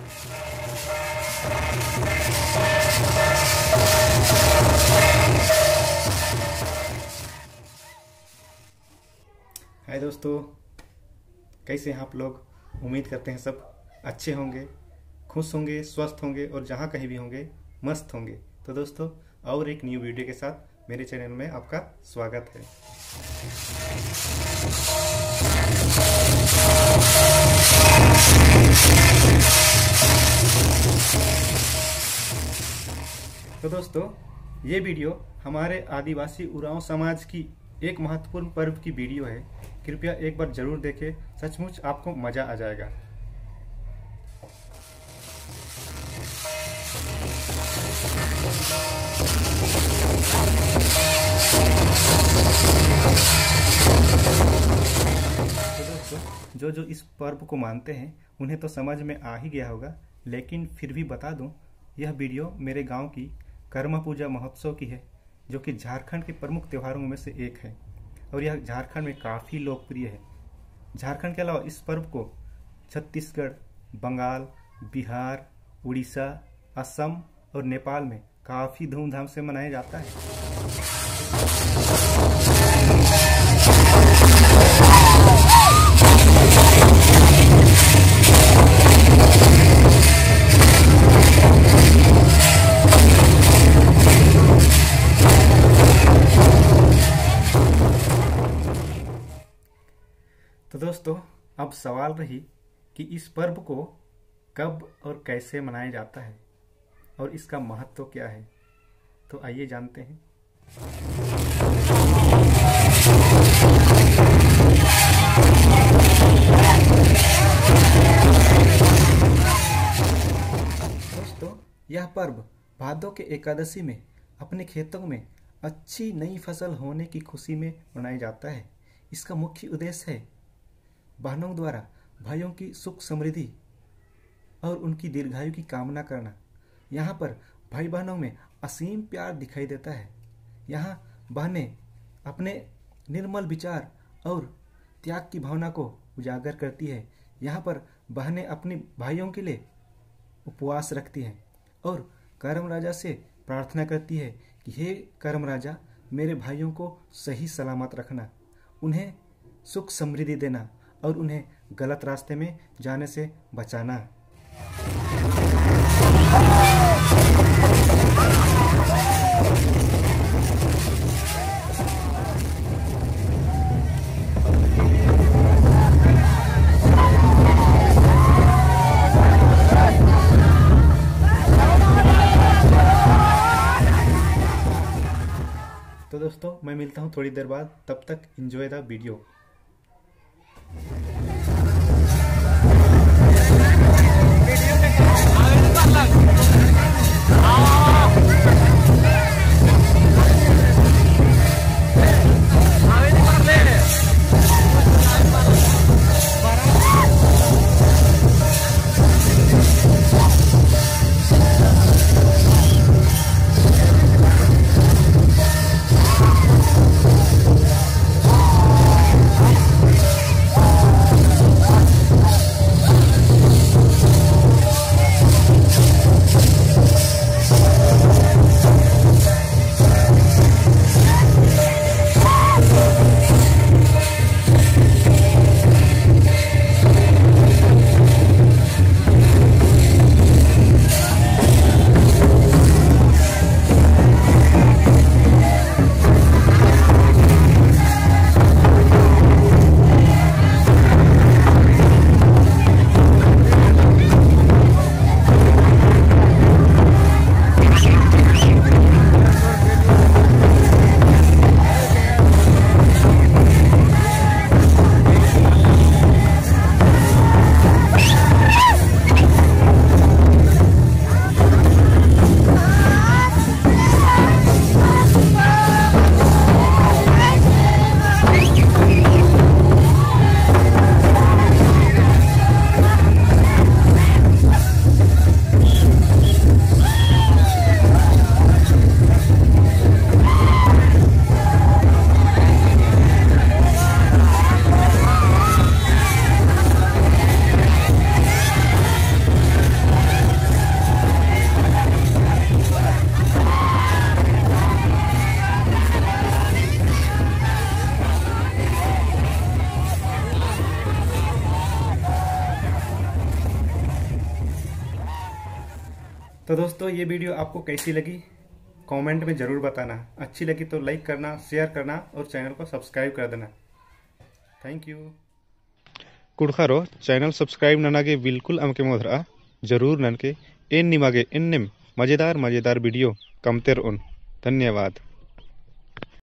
हाय दोस्तों, कैसे हैं आप लोग। उम्मीद करते हैं सब अच्छे होंगे, खुश होंगे, स्वस्थ होंगे और जहाँ कहीं भी होंगे मस्त होंगे। तो दोस्तों, और एक न्यू वीडियो के साथ मेरे चैनल में आपका स्वागत है। तो दोस्तों, ये वीडियो हमारे आदिवासी उरांव समाज की एक महत्वपूर्ण पर्व की वीडियो है। कृपया एक बार जरूर देखें, सचमुच आपको मजा आ जाएगा। तो दोस्तों, जो इस पर्व को मानते हैं उन्हें तो समझ में आ ही गया होगा, लेकिन फिर भी बता दूं, यह वीडियो मेरे गांव की कर्मा पूजा महोत्सव की है, जो कि झारखंड के प्रमुख त्योहारों में से एक है और यह झारखंड में काफ़ी लोकप्रिय है। झारखंड के अलावा इस पर्व को छत्तीसगढ़, बंगाल, बिहार, उड़ीसा, असम और नेपाल में काफ़ी धूमधाम से मनाया जाता है। तो दोस्तों, अब सवाल रही कि इस पर्व को कब और कैसे मनाया जाता है और इसका महत्व क्या है। तो आइए जानते हैं। दोस्तों, यह पर्व भादों के एकादशी में अपने खेतों में अच्छी नई फसल होने की खुशी में मनाया जाता है। इसका मुख्य उद्देश्य है बहनों द्वारा भाइयों की सुख समृद्धि और उनकी दीर्घायु की कामना करना। यहाँ पर भाई बहनों में असीम प्यार दिखाई देता है। यहाँ बहनें अपने निर्मल विचार और त्याग की भावना को उजागर करती है। यहाँ पर बहनें अपने भाइयों के लिए उपवास रखती हैं और करम राजा से प्रार्थना करती है कि हे करम राजा, मेरे भाइयों को सही सलामत रखना, उन्हें सुख समृद्धि देना और उन्हें गलत रास्ते में जाने से बचाना। तो दोस्तों, मैं मिलता हूँ थोड़ी देर बाद, तब तक एंजॉय द वीडियो। तो दोस्तों ये वीडियो आपको कैसी लगी कमेंट में ज़रूर बताना। अच्छी लगी तो लाइक करना, शेयर करना और चैनल को सब्सक्राइब कर देना। Thank you. कुड़खारो चैनल सब्सक्राइब ननागे बिल्कुल अमके मोधरा जरूर ननके एन निमागे एन्नेम मज़ेदार वीडियो कमतेर उन। धन्यवाद।